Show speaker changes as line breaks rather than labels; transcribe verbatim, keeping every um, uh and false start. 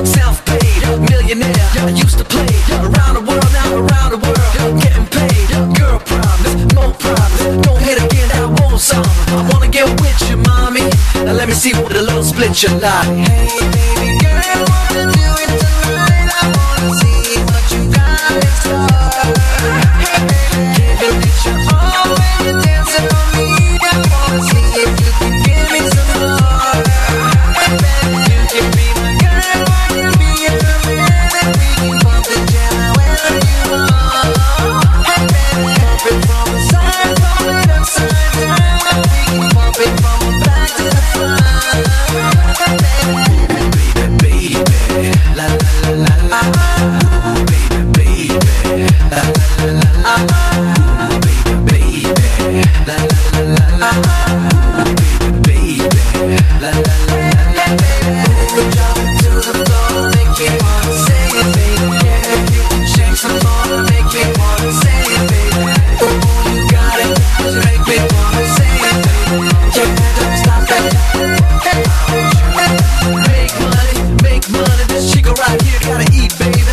self-made millionaire. I used to play around the world, now around the world, getting paid. Girl problems, no problems. Don't hit again, that won't song. I wanna get with you, mommy. Now let me see what a little split you like. Hey, baby girl, wanna do it tonight? I wanna see what you got in store. Hey, giving it your all when you're dancing on me. I wanna see if you can give me some more. Hey, baby, you can be my girl, I can be your man, and we can bump the jam wherever you are. Hey, baby, pump it from the side, pump it upside down, and we can pump it from the back to the front. Hey, baby, baby, la la la la la. Ooh, baby, baby, la la la la la. Ooh, baby, baby, la la la la la. Ooh, baby, baby, la la la la la. Baby, drop it to the floor, make me wanna say it, baby. Yeah, you can shake some more, make me wanna say it, baby. Ooh, you got it, just make me wanna say it, baby. Yeah, don't stop it. Make money, make money. This chico right here gotta eat, baby.